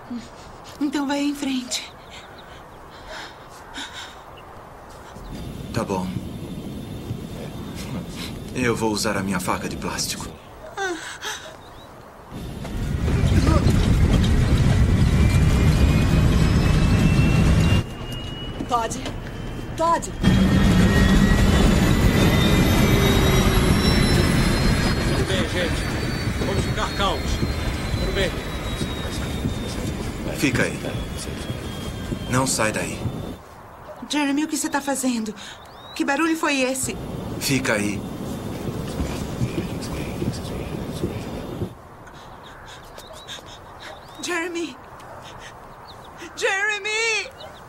Então vai em frente. Tá bom. Eu vou usar a minha faca de plástico. Todd! Todd! Tudo bem, gente. Vamos ficar calmos. Tudo bem. Fica aí. Não sai daí. Jeremy, o que você está fazendo? Que barulho foi esse? Fica aí. Jeremy! Jeremy!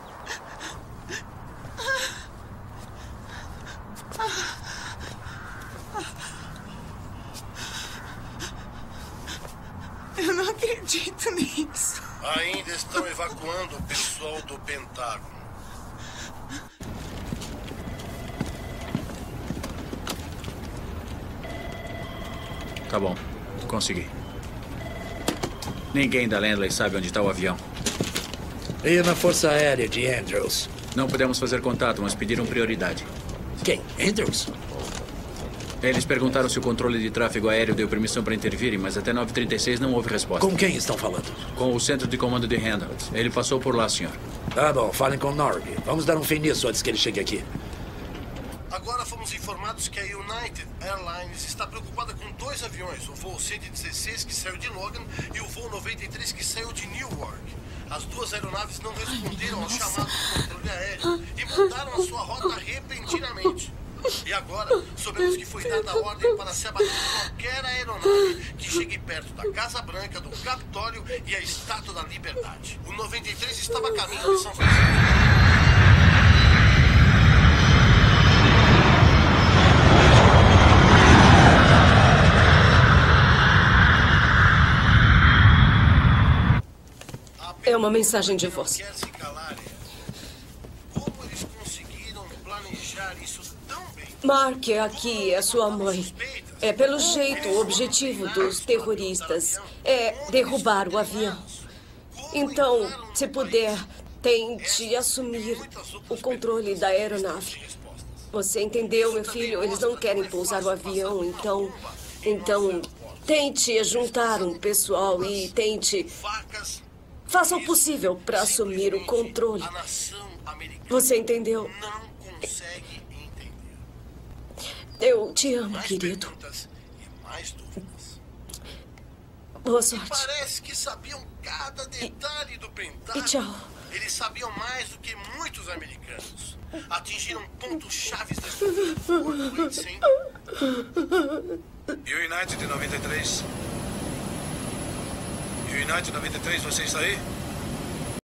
Eu não acredito nisso. Ainda estão evacuando o pessoal do Pentágono. Tá bom. Consegui. Ninguém da Landley sabe onde está o avião. E na Força Aérea de Andrews? Não podemos fazer contato, mas pediram prioridade. Quem? Andrews? Eles perguntaram se o controle de tráfego aéreo deu permissão para intervirem, mas até 9h36 não houve resposta. Com quem estão falando? Com o centro de comando de Randall. Ele passou por lá, senhor. Tá bom, falem com Norby. Vamos dar um fim nisso antes que ele chegue aqui. Agora fomos informados que a United Airlines está preocupada com 2 aviões. O voo 116 que saiu de Logan e o voo 93 que saiu de Newark. As 2 aeronaves não responderam ao chamado do controle aéreo e mudaram a sua rota repentinamente. E agora, sabemos que foi dada a ordem para se abater qualquer aeronave que chegue perto da Casa Branca, do Capitólio e a Estátua da Liberdade. O 93 estava a caminho de São Francisco. É uma mensagem de voz. Como eles conseguiram planejar isso tão bem? Mark, aqui é sua mãe. É, pelo jeito, o objetivo dos terroristas é derrubar o avião. Então, se puder, tente assumir o controle da aeronave. Você entendeu, meu filho? Eles não querem pousar o avião, então tente juntar um pessoal e tente... Faça o possível para assumir o controle. Você entendeu? Não consegue entender. Eu te amo, querido. Boa sorte. Parece que sabiam cada detalhe do Pentágono. E tchau. Eles sabiam mais do que muitos americanos. Atingiram pontos chaves da estrutura do World Trade Center. E o United 93? E o United 93, você está aí?